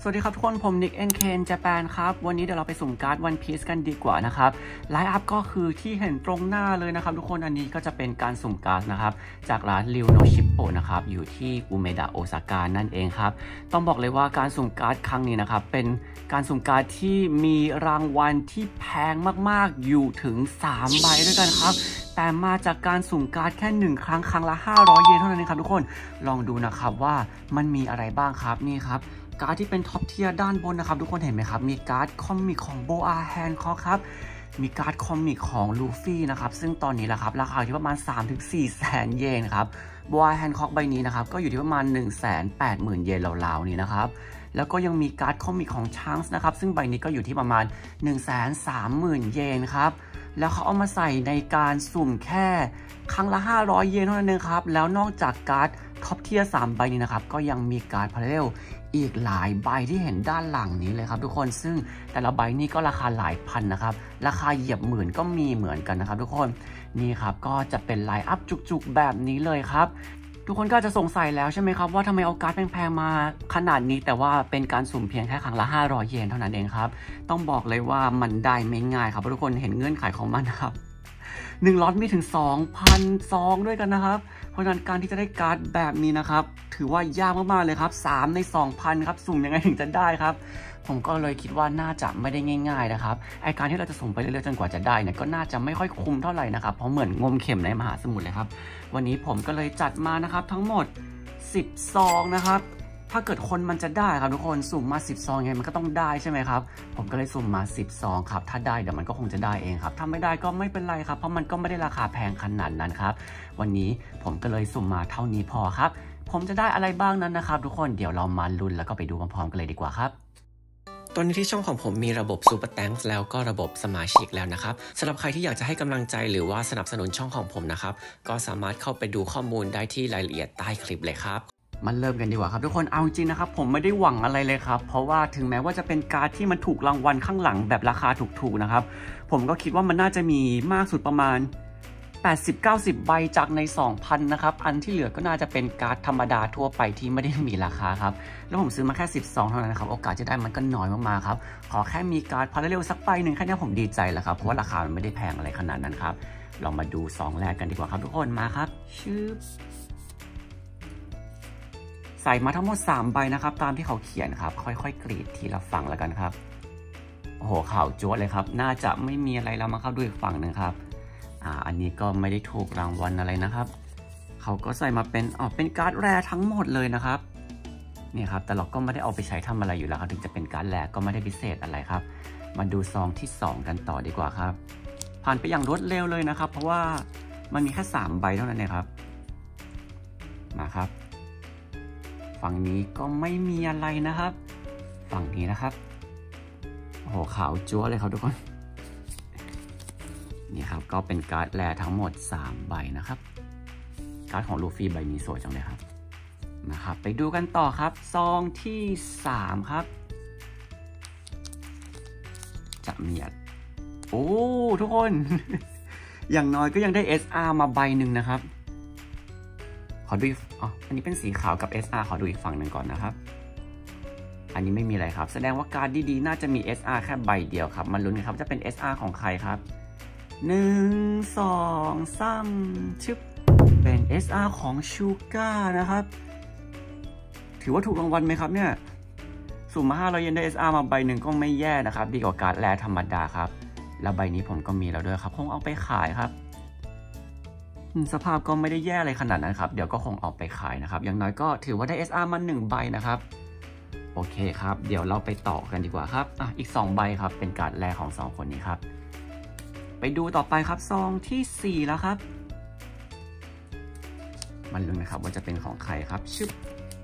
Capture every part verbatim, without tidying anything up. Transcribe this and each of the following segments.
สวัสดีครับทุกคนผมนิก เอ็น เค เอ็น Japan ครับวันนี้เดี๋ยวเราไปสุ่มการ์ด One Piece กันดีกว่านะครับไลน์อัพก็คือที่เห็นตรงหน้าเลยนะครับทุกคนอันนี้ก็จะเป็นการสุ่มการ์ดนะครับจากร้านริวโนชิปโปนะครับอยู่ที่อุเมดะโอซาก้านั่นเองครับต้องบอกเลยว่าการสุ่มการ์ดครั้งนี้นะครับเป็นการสุ่มการ์ดที่มีรางวัลที่แพงมากๆอยู่ถึงสามใบด้วยกันครับแต่มาจากการสุ่มการ์ดแค่หนึ่งครั้งครั้งละห้าร้อยเยนเท่านั้นเองครับทุกคนลองดูนะครับว่ามันมีอะไรบ้างครับนี่ครับการ์ดที่เป็นท็อปเทียร์ด้านบนนะครับทุกคนเห็นไหมครับมีการ์ดคอมิกของโบอาแฮนคอครับมีการ์ดคอมิกของลูฟี่นะครับซึ่งตอนนี้แหละครับราคาที่ประมาณ สามถึงสี่ แสนเยนครับโบอาแฮนคอใบนี้นะครับก็อยู่ที่ประมาณ หนึ่งแสนแปดหมื่น เยนราวๆนี้นะครับแล้วก็ยังมีการ์ดคอมิกของชังส์นะครับซึ่งใบนี้ก็อยู่ที่ประมาณ หนึ่งแสนสามหมื่น เยนครับแล้วเขาเอามาใส่ในการสุ่มแค่ครั้งละห้าร้อยเยนเท่านั้นเองครับแล้วนอกจากการ์ดท็อปเทียร์สามใบนี้นะครับก็ยังมีการ์ดพาราเรลอีกหลายใบที่เห็นด้านหลังนี้เลยครับทุกคนซึ่งแต่ละใบนี้ก็ราคาหลายพันนะครับราคาเหยียบหมื่นก็มีเหมือนกันนะครับทุกคนนี่ครับก็จะเป็นไลน์อัพจุกๆแบบนี้เลยครับทุกคนก็จะสงสัยแล้วใช่ไหมครับว่าทำไมเอาการ์ดแพงๆมาขนาดนี้แต่ว่าเป็นการสุ่มเพียงแค่ครั้งละห้าร้อยเยนเท่านั้นเองครับต้องบอกเลยว่ามันได้ไม่ง่ายครับเพราะทุกคนเห็นเงื่อนไขของมันนะครับหนึ่งล็อตมีถึง สองพัน ซองด้วยกันนะครับเพราะฉะนั้นการที่จะได้การ์ดแบบนี้นะครับถือว่ายากมากๆเลยครับสามใน สองพัน ครับสุ่มยังไงถึงจะได้ครับผมก็เลยคิดว่าน่าจะไม่ได้ง่ายๆนะครับไอการที่เราจะสุ่มไปเรื่อยๆจนกว่าจะได้เนี่ยก็น่าจะไม่ค่อยคุ้มเท่าไหร่นะครับเพราะเหมือนงมเข็มในมหาสมุทรเลยครับวันนี้ผมก็เลยจัดมานะครับทั้งหมดสิบซองนะครับถ้าเกิดคนมันจะได้ครับทุกคนสุ่มมาสิบซองไงมันก็ต้องได้ใช่ไหมครับผมก็เลยสุ่มมาสิบซองครับถ้าได้เดี๋ยวมันก็คงจะได้เองครับถ้าไม่ได้ก็ไม่เป็นไรครับเพราะมันก็ไม่ได้ราคาแพงขนาดนั้นครับวันนี้ผมก็เลยสุ่มมาเท่านี้พอครับผมจะได้อะไรบ้างนั้นนะครับทุกคนเดี๋ยวเรามาลุ้นแล้วก็ไปดูพร้อมๆกันเลยดีกว่าครับตอนนี้ที่ช่องของผมมีระบบ Super Thanks แล้วก็ระบบสมาชิกแล้วนะครับสำหรับใครที่อยากจะให้กำลังใจหรือว่าสนับสนุนช่องของผมนะครับก็สามารถเข้าไปดูข้อมูลได้ที่รายละเอียดใต้คลิปเลยครับมันเริ่มกันดีกว่าครับทุกคนเอาจริงนะครับผมไม่ได้หวังอะไรเลยครับเพราะว่าถึงแม้ว่าจะเป็นการ์ดที่มันถูกรางวัลข้างหลังแบบราคาถูกๆนะครับผมก็คิดว่ามันน่าจะมีมากสุดประมาณ แปดสิบถึงเก้าสิบ ใบจากใน สองพัน นะครับอันที่เหลือก็น่าจะเป็นการ์ดธรรมดาทั่วไปที่ไม่ได้มีราคาครับแล้วผมซื้อมาแค่สิบซองเท่านั้นนะครับโอกาสจะได้มันก็น้อยมากๆครับขอแค่มีการ์ดพาราเรลสักใบหนึ่งแค่นี้ผมดีใจแล้วครับเพราะว่าราคามันไม่ได้แพงอะไรขนาดนั้นครับลองมาดูซองแรกกันดีกว่าครับทุกคนมาครับชื่อใส่มาทั้งหมดสามใบนะครับตามที่เขาเขียนครับค่อยๆกรีดทีละฝั่งแล้วกันครับโอ้โหข่าวจั๊วเลยครับน่าจะไม่มีอะไรแล้วมาเข้าดูอีกฝั่งหนึ่งครับอ่าอันนี้ก็ไม่ได้ถูกรางวัลอะไรนะครับเขาก็ใส่มาเป็นอ๋อเป็นการ์ดแรทั้งหมดเลยนะครับนี่ครับแต่เราก็ไม่ได้เอาไปใช้ทำอะไรอยู่แล้วครับถึงจะเป็นการ์ดแรก็ไม่ได้พิเศษอะไรครับมาดูซองที่สองกันต่อดีกว่าครับผ่านไปอย่างรวดเร็วเลยนะครับเพราะว่ามันมีแค่สามใบเท่านั้นเองครับมาครับฝั่งนี้ก็ไม่มีอะไรนะครับฝั่งนี้นะครับโอ้โหขาวจั๊วเลยครับทุกคนนี่ครับก็เป็นการ์ดแรทั้งหมดสามใบนะครับการ์ดของลูฟี่ใบนี้สวยจังเลยครับนะครับไปดูกันต่อครับซองที่สามครับจะมีโอ้ทุกคน อย่างน้อยก็ยังได้ เอส อาร์ มาใบหนึ่งนะครับขอดูอ๋ออันนี้เป็นสีขาวกับ เอส อาร์ ขอดูอีกฝั่งหนึ่งก่อนนะครับอันนี้ไม่มีอะไรครับแสดงว่าการ์ดดีๆน่าจะมี เอส อาร์ แค่ใบเดียวครับมาลุ้นกันครับจะเป็น เอส อาร์ ของใครครับหนึ่ง สอง สามชึบเป็น เอส อาร์ ของชูก้านะครับถือว่าถูกรางวัลไหมครับเนี่ยสุ่มมาห้าร้อยเยนได้ เอส อาร์ มาใบหนึ่งก็ไม่แย่นะครับดีกว่าการ์ดแรธรรมดาครับแล้วใบนี้ผมก็มีแล้วด้วยครับคงเอาไปขายครับสภาพก็ไม่ได้แย่อะไรขนาดนั้นครับเดี๋ยวก็คงเอาไปขายนะครับอย่างน้อยก็ถือว่าได้ เอส อาร์ มาหนึ่งใบนะครับโอเคครับเดี๋ยวเราไปต่อกันดีกว่าครับอ่ะอีกสองใบครับเป็นการ์ดแรกของสองคนนี้ครับไปดูต่อไปครับซองที่สี่แล้วครับมันลุ้นนะครับว่าจะเป็นของใครครับชึบ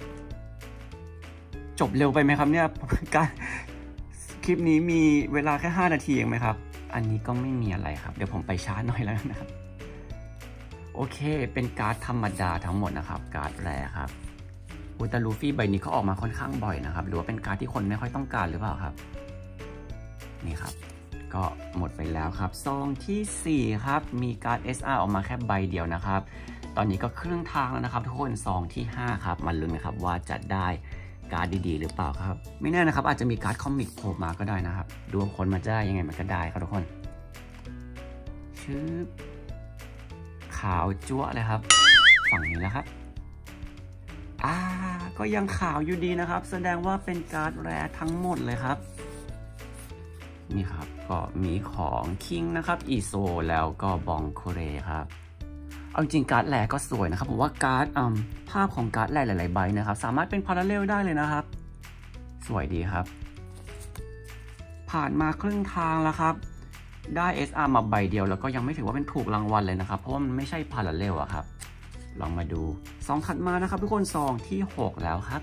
จบเร็วไปไหมครับเนี่ยการคลิปนี้มีเวลาแค่ห้านาทีเองไหมครับอันนี้ก็ไม่มีอะไรครับเดี๋ยวผมไปช้าหน่อยแล้วนะครับโอเคเป็นการ์ดธรรมดาทั้งหมดนะครับการ์ดแรครับอุตาลูฟี่ใบนี้เขาออกมาค่อนข้างบ่อยนะครับหรือว่าเป็นการ์ดที่คนไม่ค่อยต้องการหรือเปล่าครับนี่ครับก็หมดไปแล้วครับซองที่สี่ครับมีการ์ด เอส อาร์ ออกมาแค่ใบเดียวนะครับตอนนี้ก็ครึ่งทางแล้วนะครับทุกคนซองที่ห้าครับมาลุ้นนะครับว่าจะได้การ์ดดีๆหรือเปล่าครับไม่แน่นะครับอาจจะมีการ์ดคอมิกโผล่มาก็ได้นะครับดวงคนมันจะได้ยังไงมันก็ได้ครับทุกคนชื่อขาวจั๊วเลยครับฝั่งนี้แล้วครับอ่าก็ยังขาวอยู่ดีนะครับแสดงว่าเป็นการ์ดแรร์ทั้งหมดเลยครับนี่ครับก็มีของคิงนะครับอีโซแล้วก็บองโคเรครับเอาจริงการ์ดแรร์ก็สวยนะครับผมว่าการ์ดภาพของการ์ดแรร์หลายๆใบนะครับสามารถเป็นพาราเรลได้เลยนะครับสวยดีครับผ่านมาครึ่งทางแล้วครับได้ เอส อาร์ มาใบเดียวแล้วก็ยังไม่ถือว่าเป็นถูกรางวัลเลยนะครับเพราะว่ามันไม่ใช่พาราเรลอะครับลองมาดูซองถัดมานะครับทุกคนซองที่หกแล้วครับ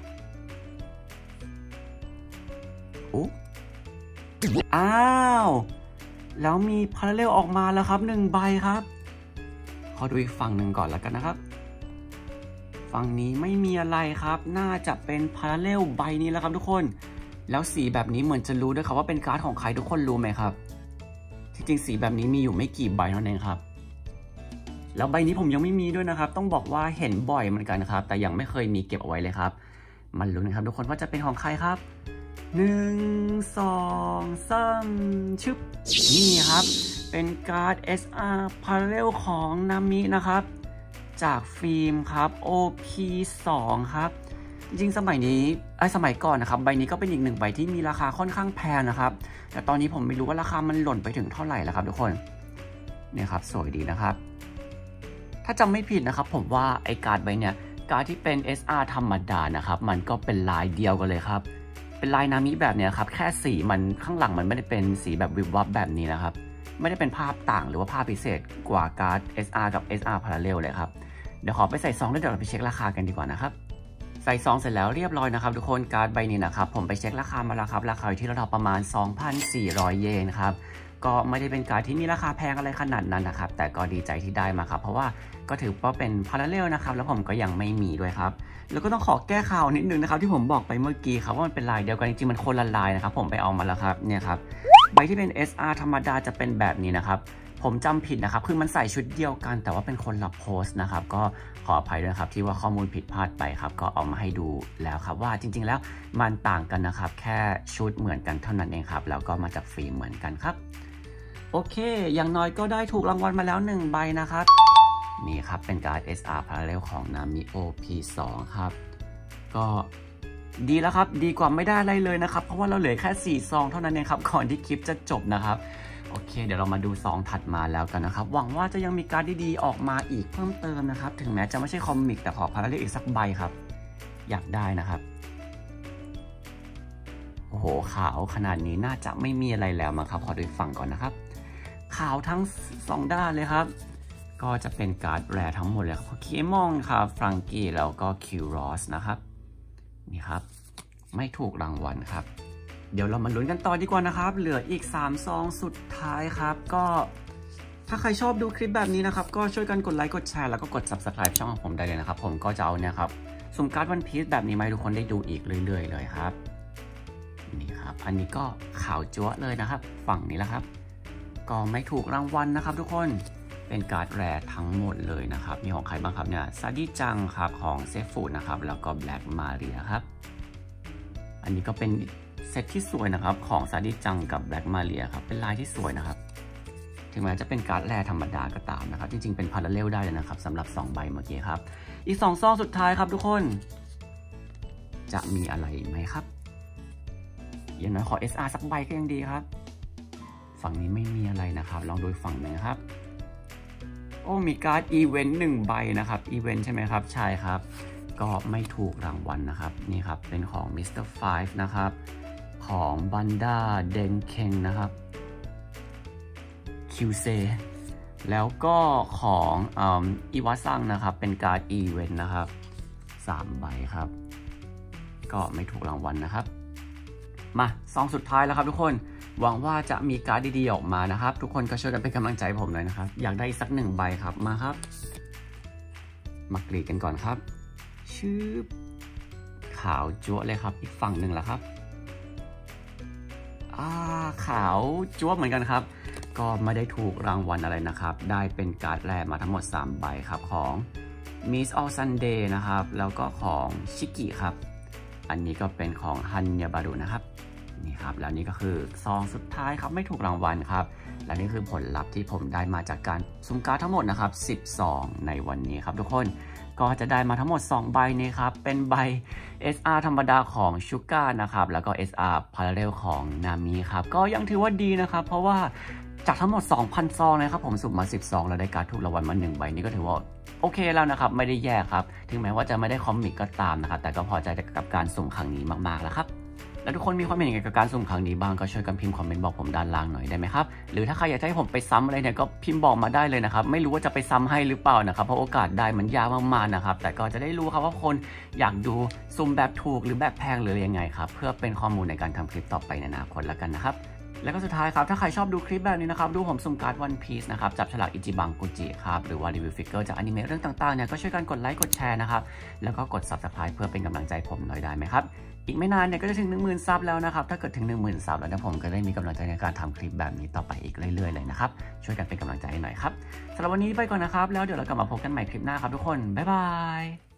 โอ้อ้าวแล้วมีพาราเรลออกมาแล้วครับหนึ่งใบครับขอดูอีกฝั่งหนึ่งก่อนแล้วกันนะครับฝั่งนี้ไม่มีอะไรครับน่าจะเป็นพาราเรลใบนี้แล้วครับทุกคนแล้วสีแบบนี้เหมือนจะรู้ด้วยครับว่าเป็นการ์ดของใครทุกคนรู้ไหมครับที่จริงสีแบบนี้มีอยู่ไม่กี่ใบเท่านั้นเองครับแล้วใบนี้ผมยังไม่มีด้วยนะครับต้องบอกว่าเห็นบ่อยเหมือนกันครับแต่ยังไม่เคยมีเก็บเอาไว้เลยครับมันลุ้นนะครับทุกคนว่าจะเป็นของใครครับหนึ่งสองสามชึบนี่ครับเป็นการ์ด เอส อาร์ Parallel ของนามินะครับจากฟิล์มครับ โอ พี สอง ครับจริงๆสมัยนี้ไอ้สมัยก่อนนะครับใบนี้ก็เป็นอีกหนึ่งใบที่มีราคาค่อนข้างแพงนะครับแต่ตอนนี้ผมไม่รู้ว่าราคามันหล่นไปถึงเท่าไหร่แล้วครับทุกคนเนี่ยครับสวยดีนะครับถ้าจำไม่ผิดนะครับผมว่าไอ้การ์ดใบเนี้ยการ์ดที่เป็น เอส อาร์ ธรรมดานะครับมันก็เป็นลายเดียวกันเลยครับเป็นลายนามิแบบเนี้ยครับแค่สีมันข้างหลังมันไม่ได้เป็นสีแบบวิบวับแบบนี้นะครับไม่ได้เป็นภาพต่างหรือว่าภาพพิเศษกว่าการ์ด เอส อาร์ กับ เอส อาร์ Parallel เลยครับเดี๋ยวขอไปใส่ซองแล้วเดี๋ยวเราไปเช็คราคากันดีกว่านะครับใส่ซองเสร็จแล้วเรียบร้อยนะครับทุกคนการ์ดใบนี้นะครับผมไปเช็คราคามาแล้วครับราคาอยู่ที่ระดับประมาณ สองพันสี่ร้อย เยนครับก็ไม่ได้เป็นการ์ดที่มีราคาแพงอะไรขนาดนั้นนะครับแต่ก็ดีใจที่ได้มาครับเพราะว่าก็ถือว่าเป็นพาราเรลนะครับแล้วผมก็ยังไม่มีด้วยครับแล้วก็ต้องขอแก้ข่าวนิดนึงนะครับที่ผมบอกไปเมื่อกี้ครับว่ามันเป็นลายเดียวกันจริงๆมันคนละลายนะครับผมไปเอามาแล้วครับเนี่ยครับใบที่เป็น เอส อาร์ ธรรมดาจะเป็นแบบนี้นะครับผมจำผิดนะครับคือมันใส่ชุดเดียวกันแต่ว่าเป็นคนละโพสต์นะครับก็ขออภัยด้วยครับที่ว่าข้อมูลผิดพลาดไปครับก็เอามาให้ดูแล้วครับว่าจริงๆแล้วมันต่างกันนะครับแค่ชุดเหมือนกันเท่านั้นเองครับแล้วก็มาจากฟิล์มเหมือนกันครับโอเคอย่างน้อยก็ได้ถูกรางวัลมาแล้วหนึ่งใบนะครับนี่ครับเป็นการ์ด เอส อาร์ Parallel ของ Nami โอ พี สอง ครับก็ดีแล้วครับดีกว่าไม่ได้อะไรเลยนะครับเพราะว่าเราเหลือแค่สี่ซองเท่านั้นเองครับก่อนที่คลิปจะจบนะครับโอเคเดี๋ยวเรามาดูซองถัดมาแล้วกันนะครับหวังว่าจะยังมีการ์ดดีๆออกมาอีกเพิ่มเติมนะครับถึงแม้จะไม่ใช่คอมิกแต่ขอ Parallel อีกสักใบครับอยากได้นะครับโอ้โหขาวขนาดนี้น่าจะไม่มีอะไรแล้วมั้งครับขอดูฝั่งก่อนนะครับขาวทั้งสองด้านเลยครับก็จะเป็นการ์ดแรร์ทั้งหมดเลยครับเคมองครับฟรังกี้แล้วก็คิวรอสนะครับนี่ครับไม่ถูกรางวัลครับเดี๋ยวเรามาลุ้นกันต่อดีกว่านะครับเหลืออีกสามซองสุดท้ายครับก็ถ้าใครชอบดูคลิปแบบนี้นะครับก็ช่วยกันกดไลค์กดแชร์แล้วก็กด ซับสไครบ์ ช่องของผมได้เลยนะครับผมก็จะเอาเนี่ยครับสุ่มการ์ดวันพีซแบบนี้มาให้ทุกคนได้ดูอีกเรื่อยๆเลยครับนี่ครับอันนี้ก็ขาวจั๊วเลยนะครับฝั่งนี้แหละครับก็ไม่ถูกรางวัลนะครับทุกคนเป็นการ์ดแรร์ทั้งหมดเลยนะครับมีของใครบ้างครับเนี่ยซาดิจังครับของเซฟูนะครับแล้วก็แบล็กมาเรียครับอันนี้ก็เป็นเซตที่สวยนะครับของซาดิจังกับแบล็กมาเรียครับเป็นลายที่สวยนะครับถึงแม้จะเป็นการ์ดแรร์ธรรมดาก็ตามนะครับจริงๆเป็นพาราเรลได้เลยนะครับสำหรับสองใบเมื่อกี้ครับอีกสองซองสุดท้ายครับทุกคนจะมีอะไรไหมครับอย่างน้อยขอ เอส อาร์ สักใบก็ยังดีครับฝั่งนี้ไม่มีอะไรนะครับลองดูฝั่งหนึ่งครับโอ้มีการ์ดอีเวนต์หนึ่งใบนะครับอีเวนต์ใช่ไหมครับใช่ครับก็ไม่ถูกรางวัลนะครับนี่ครับเป็นของมิสเตอร์ไฟฟ์นะครับของบันดาเดนเคนนะครับคิวเซแล้วก็ของอีวาซังนะครับเป็นการ์ดอีเวนต์นะครับสามใบครับก็ไม่ถูกรางวัลนะครับมาซองสุดท้ายแล้วครับทุกคนหวังว่าจะมีการ์ดดีๆออกมานะครับทุกคนก็ช่วยกันเป็นกำลังใจผมเลยนะครับอยากได้สักหนึ่งใบครับมาครับมากรีดกันก่อนครับชื่อขาวจั๊วเลยครับอีกฝั่งหนึ่งแล้วครับอ่าขาวจั๊วเหมือนกันครับก็ไม่ได้ถูกรางวัลอะไรนะครับได้เป็นการ์ดแรร์มาทั้งหมดสามใบครับของ Miss All Sunday นะครับแล้วก็ของชิกิครับอันนี้ก็เป็นของฮันยาบารุนะครับนี่ครับแล้วนี่ก็คือซองสุดท้ายครับไม่ถูกรางวัลครับและนี่คือผลลัพธ์ที่ผมได้มาจากการสุ่มการ์ดทั้งหมดนะครับสิบซองในวันนี้ครับทุกคนก็จะได้มาทั้งหมดสองใบนี้ครับเป็นใบ เอส อาร์ ธรรมดาของชูก้านะครับแล้วก็ เอส อาร์ Parallel ของนามิครับก็ยังถือว่าดีนะครับเพราะว่าจากทั้งหมด สองพัน ซองนะครับผมสุ่มมาสิบซองแล้วได้การ์ดถูกรางวัลมาหนึ่งใบนี้ก็ถือว่าโอเคแล้วนะครับไม่ได้แย่ครับถึงแม้ว่าจะไม่ได้คอมิกก็ตามนะครับแต่ก็พอใจกับการสุ่มครั้งนี้มากๆแล้วครับแล้วทุกคนมีความเห็นยังไงกับการสุ่มครั้งนี้บ้างก็ช่วยกันพิมพ์คอมเมนต์บอกผมด้านล่างหน่อยได้ไหมครับหรือถ้าใครอยากให้ผมไปซ้ำอะไรเนี่ยก็พิมพ์บอกมาได้เลยนะครับไม่รู้ว่าจะไปซ้ำให้หรือเปล่านะครับเพราะโอกาสได้มันยากมากๆนะครับแต่ก็จะได้รู้ครับว่าคนอยากดูสุ่มแบบถูกหรือแบบแพงหรือยังไงครับเพื่อเป็นข้อมูลในการทำคลิปต่อไปในอนาคตแล้วกันนะครับแล้วก็สุดท้ายครับถ้าใครชอบดูคลิปแบบนี้นะครับดูผมสุ่มการ์ดวันพีซนะครับจับฉลากอิจิบังกุจิครับหรือว่ารีวิวฟิกเกอร์จากอนิเมะเรื่องต่างๆเนี่ยก็ช่วยกันกดไลค์กดแชร์นะครับแล้วก็กด ซับสไครบ์ เพื่อเป็นกำลังใจผมหน่อยได้ไหมครับอีกไม่นานเนี่ยก็จะถึง หนึ่งหมื่น ซับแล้วนะครับถ้าเกิดถึง หนึ่งหมื่น ซับแล้วเนี่ยผมก็ได้มีกำลังใจในการทำคลิปแบบนี้ต่อไปอีกเรื่อยๆเลยนะครับช่วยกันเป็นกำลังใจให้หน่อยครับสำหรับวันนี้ไปก่อนนะครับแล้วเดี๋ยวเรากลับมาพบกันใหม่คลิปหน้าครับทุกคนบ๊ายบาย